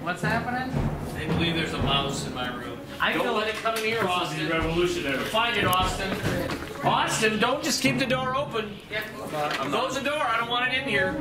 What's happening? They believe there's a mouse in my room. Don't let it come in here, Austin. Revolutionary. Find it, Austin. Austin, don't just keep the door open. Close the door. I don't want it in here.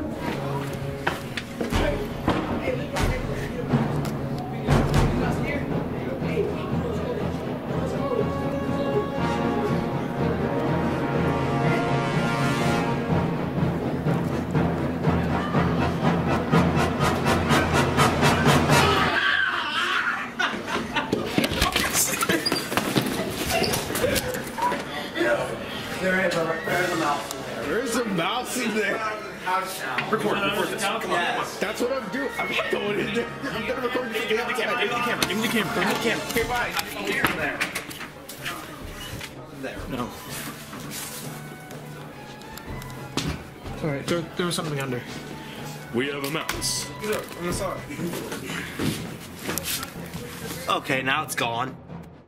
There's a mouse in there. There's a mouse in there. Record this. Come on. Yes. That's what I'm doing. I'm not going in there. I'm gonna record this. Give me the camera. Give me the camera. Give me the camera. Give me the camera. Okay, bye. Here and there. There. No. Alright, there was something under. We have a mouse. Look, on the side. Okay, now it's gone.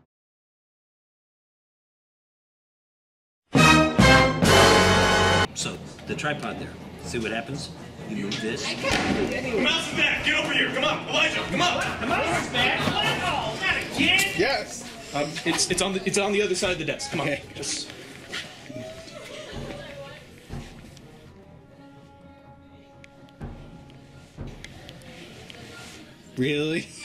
So, the tripod there. See what happens? You move this. The mouse is back! Get over here! Come on! Elijah, come on! The mouse is back. Oh, not again. Yes. It's on the other side of the desk. Come on. Okay. Just... Really?